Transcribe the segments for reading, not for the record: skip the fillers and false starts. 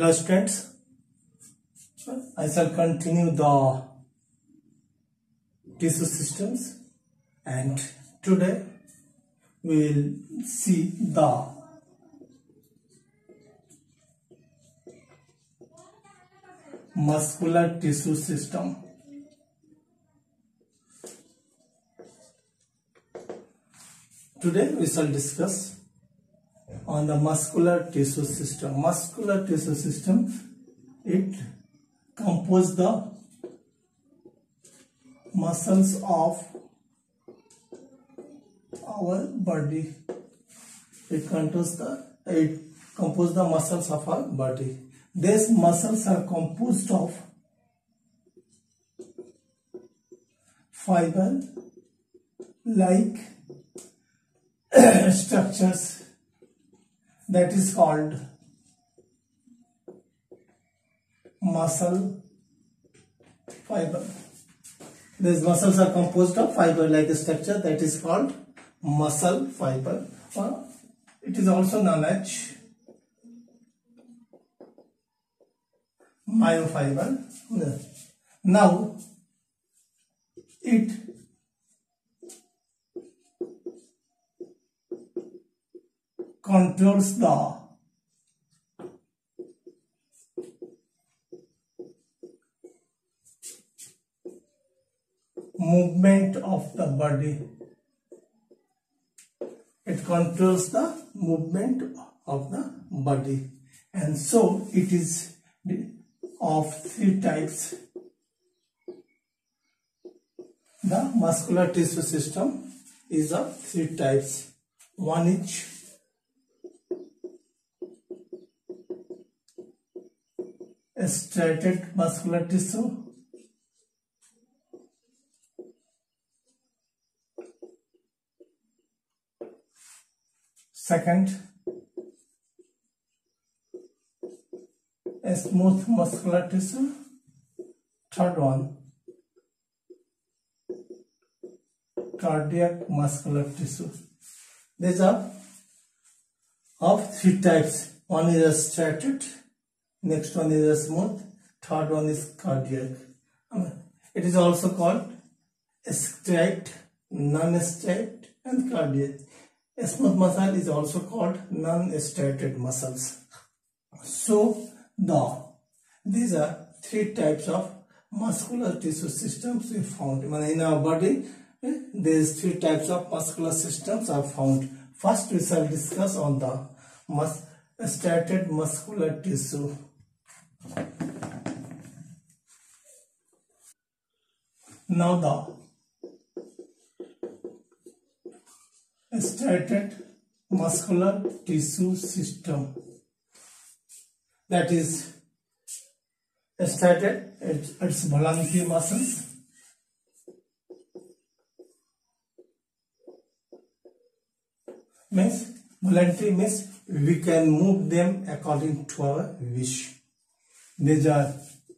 Hello students, I shall continue the tissue systems, and today we will see the muscular tissue system. Today we shall discuss on the muscular tissue system. Muscular tissue system, it composes the muscles of our body. It composes the muscles of our body. These muscles are composed of fiber like structures that is called muscle fiber. These muscles are composed of fiber like structure that is called muscle fiber, or it is also known as myofiber. Now it controls the movement of the body. It controls the movement of the body, and so it is of three types. The muscular tissue system is of three types. One is striated muscular tissue, second, a smooth muscular tissue, third one, cardiac muscular tissue. These are of three types. One is a striated, next one is a smooth, third one is cardiac. It is also called striate, non-striate, and cardiac. A smooth muscle is also called non-striated muscles. So these are three types of muscular tissue systems we found in our body. These three types of muscular systems are found. First we shall discuss on the striated muscular tissue. Now the striated muscular tissue system, that is striated, it's voluntary muscles. Voluntary means we can move them according to our wish. These are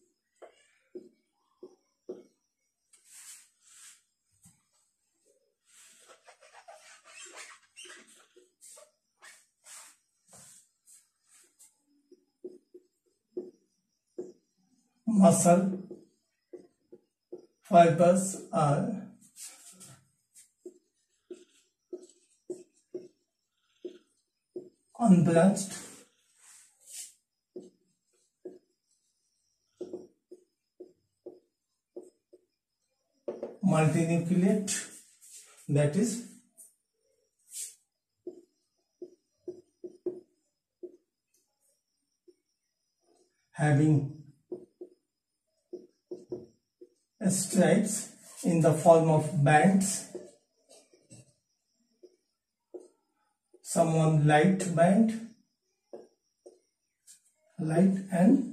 muscle fibers are unbranched, multinucleate, that is having stripes in the form of bands. Some light band, light and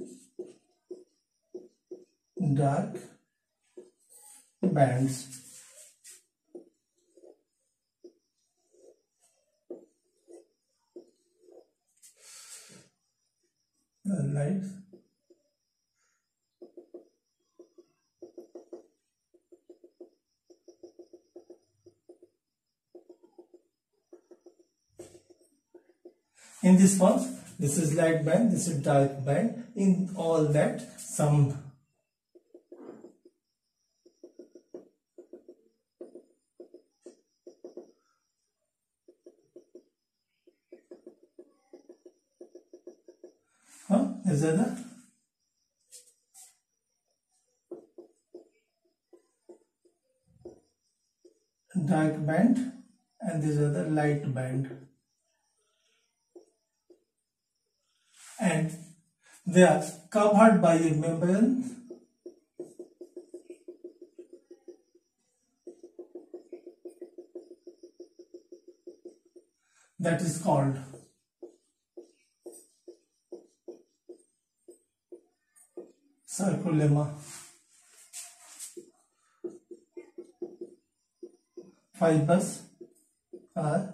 dark bands. The light In this form, this is light band, this is dark band. In all that, some is the dark band and these are the light band, and they are covered by a membrane that is called sarcolemma. Fibers are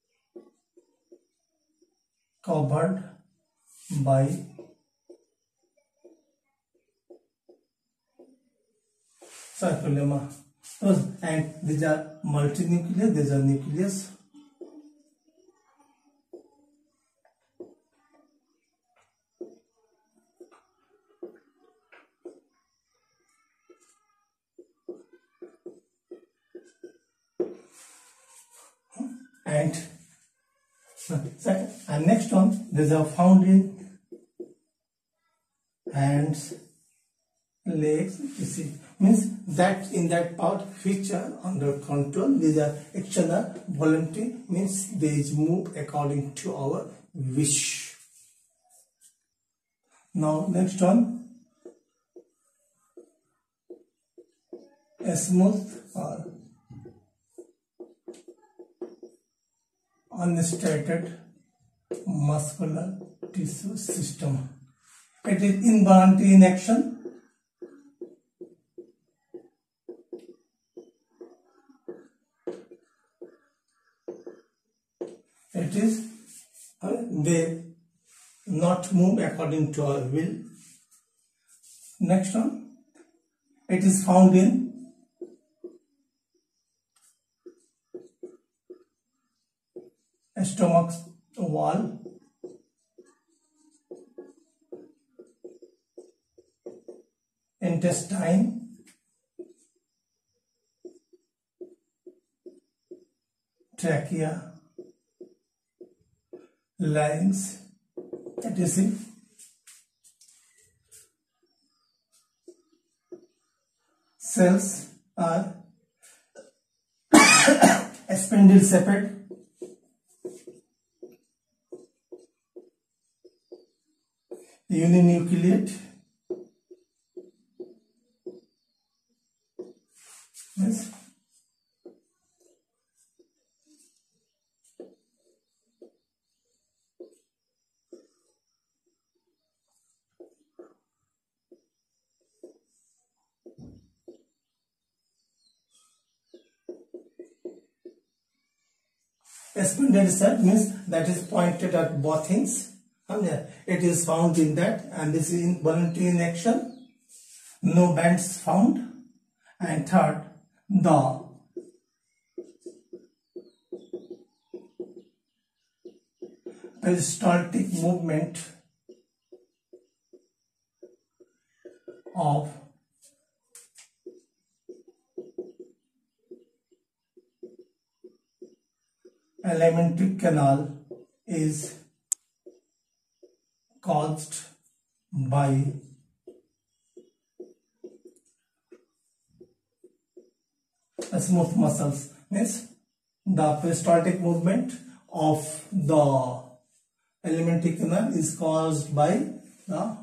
covered by sarcolemma. And these are multinuclear, these are nucleus. And next one, these are found in hands, legs. You see, means that in that part which are under control, these are external voluntary, means they move according to our wish. Now next one, a smooth or unstated muscular tissue system. It is involuntary in action. It is they not move according to our will. Next one, it is found in stomach wall, intestine, trachea, larynx, etc. Cells are spindle shaped, uninucleate, yes. Spindle set means that is pointed at both things. It is found in that, and this is involuntary in action. No bands found. And third, the peristaltic movement of alimentary canal is caused by smooth muscles. Means the peristaltic movement of the alimentary canal is caused by the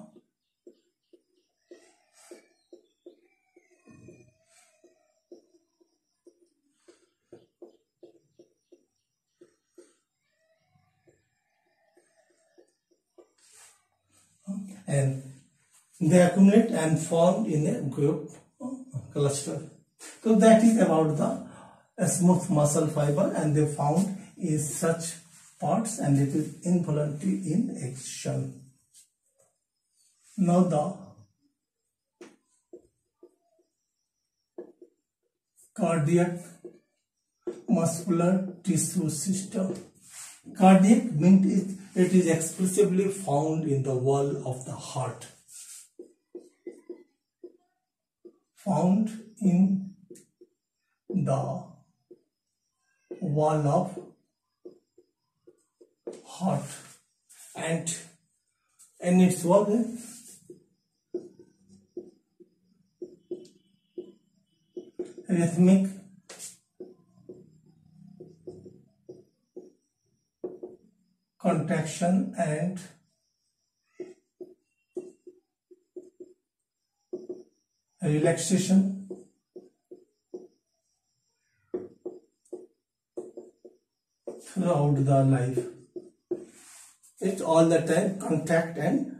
and they accumulate and form in a group cluster. So that is about the smooth muscle fiber, and they found in such parts, and it is involuntary in action. Now the cardiac muscular tissue system. Cardiac means it is exclusively found in the wall of the heart. Found in the wall of heart, and its work rhythmic contraction and relaxation throughout the life. It's all the time contact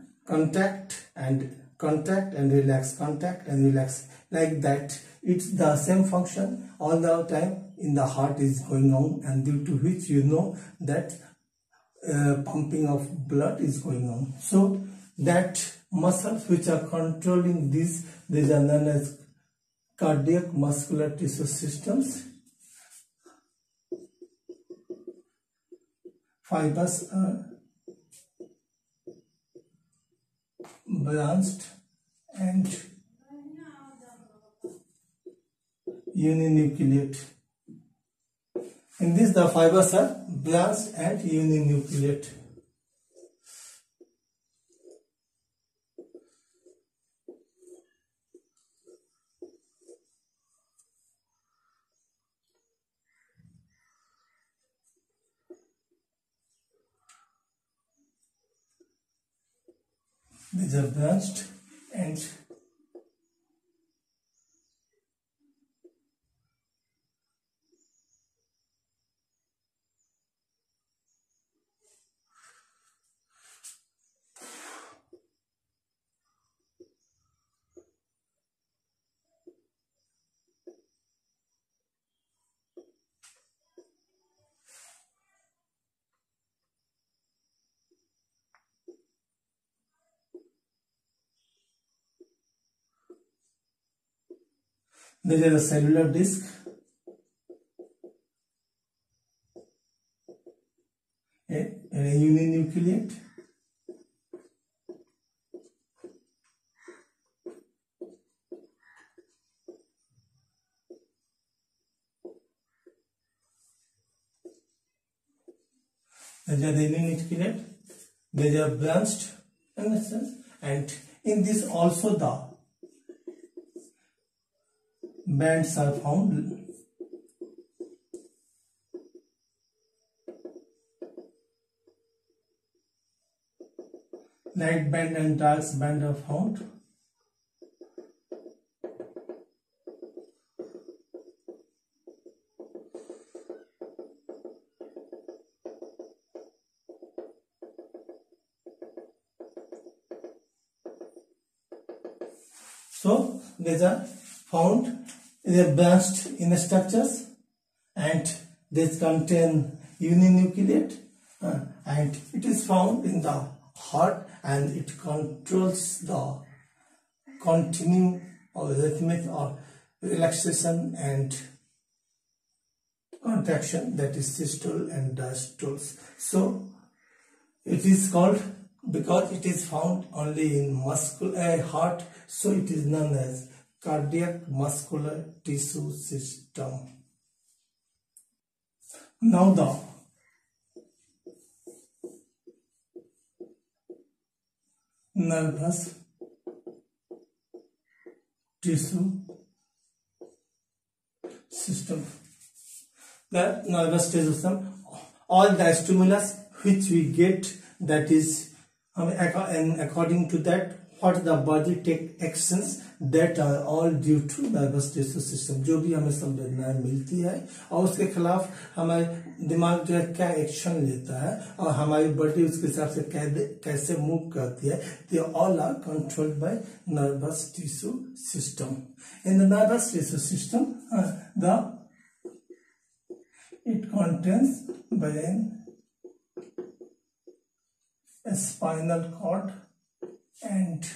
and relax like that. It's the same function all the time in the heart is going on, and due to which you know that pumping of blood is going on. So that muscles which are controlling these are known as cardiac muscular tissue systems. Fibers are branched and uninucleate. In this, the fibers are branched and uninucleate. These are branched and there is a cellular disc, a uninucleate, there is a uninucleate, there is a branched, understand? And in this also the bands are found. Light band and dark band are found. So these are found. They are branched in structures and they contain uninucleate and it is found in the heart and it controls the continue or rhythmic or relaxation and contraction, that is systole and diastoles. So it is called, because it is found only in heart, so it is known as cardiac muscular tissue system. Now the nervous tissue system. The nervous tissue system, all the stimulus which we get, that is and according to that what the body take actions, that are all due to nervous tissue system. जो भी हमें संवेदनाएं मिलती है और उसके खिलाफ हमारे दिमाग जो है क्या एक्शन लेता है और हमारी बॉडी उसके हिसाब से कैसे मूव करती है, they all are controlled by nervous tissue system. In the nervous tissue system, it contains brain, a spinal cord and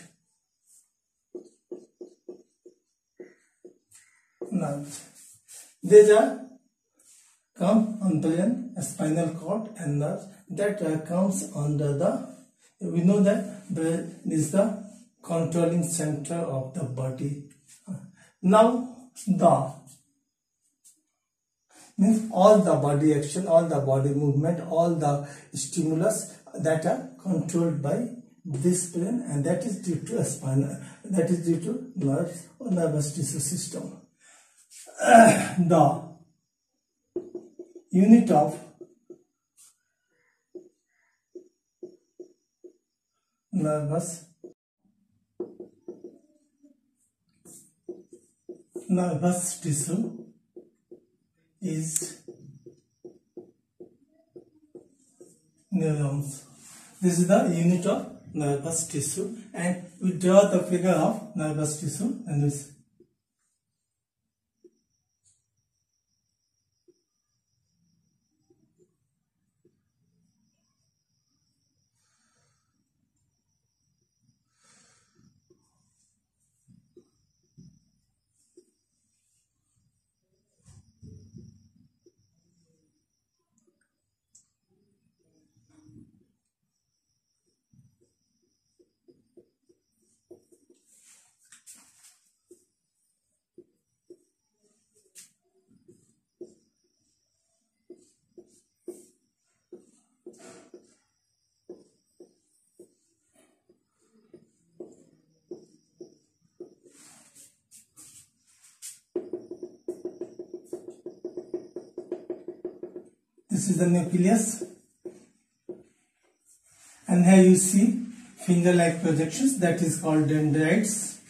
nerves. These are come under a spinal cord and nerves that comes under the, we know that brain is the controlling center of the body. Now the means all the body action, all the body movement, all the stimulus that are controlled by this brain, and that is due to a spinal, that is due to nerves or nervous tissue system. The unit of nervous tissue is neurons. This is the unit of nervous tissue, and we draw the figure of nervous tissue, and this. This is the nucleus, and here you see finger-like projections, that is called dendrites.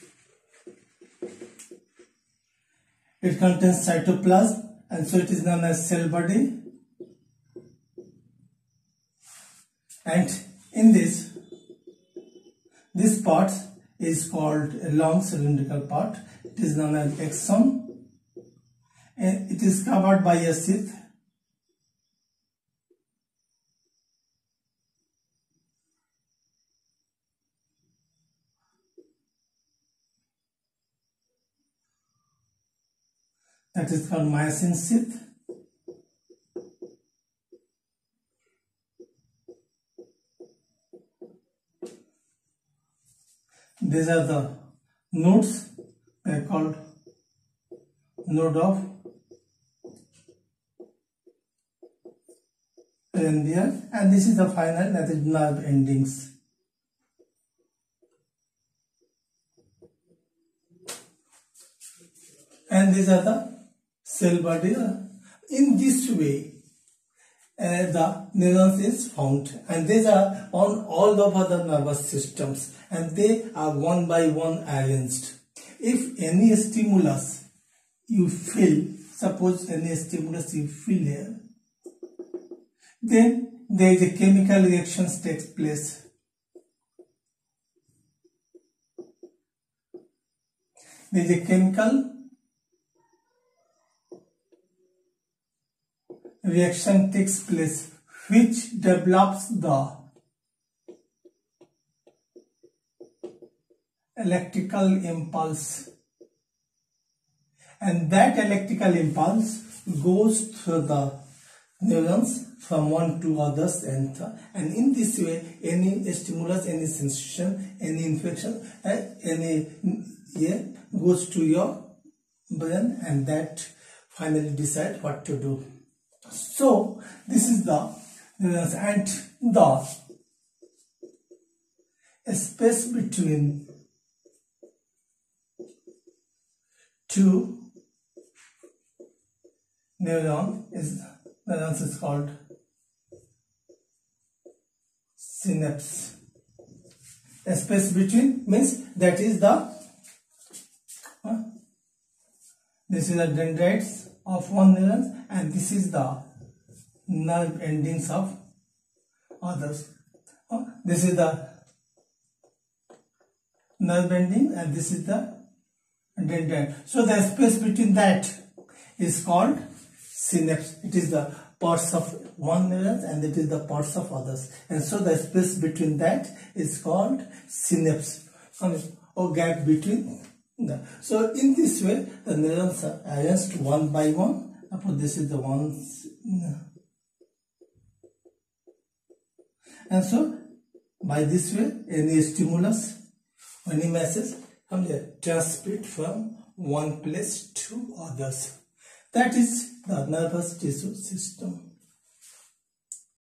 It contains cytoplasm, and so it is known as cell body. And in this part is called a long cylindrical part. It is known as axon, and it is covered by a sheath. That is called myosin sheath. These are the nodes. They are called node of Ranvier, and this is the final, that is nerve endings. And these are the cell body. In this way, the neurons is found, and these are on all over the nervous systems, and they are one by one arranged. If any stimulus you feel, suppose any stimulus you feel here, then there is a chemical reactions takes place. There is a chemical reaction takes place which develops the electrical impulse, and that electrical impulse goes through the neurons from one to others, and in this way any stimulus, any sensation, any infection, goes to your brain, and that finally decide what to do. So this is the neurons, and the space between two neurons is called synapse. A space between means that is the this is the dendrites of one neuron, and this is the nerve endings of others. This is the nerve ending, and this is the dendrite. So the space between that is called synapse. It is the parts of one neuron, and it is the parts of others, and so the space between that is called synapse, or gap between. So in this way the neurons are arranged one by one, Suppose this is the one, and so by this way any stimulus, any message transmit from one place to others. That is the nervous tissue system.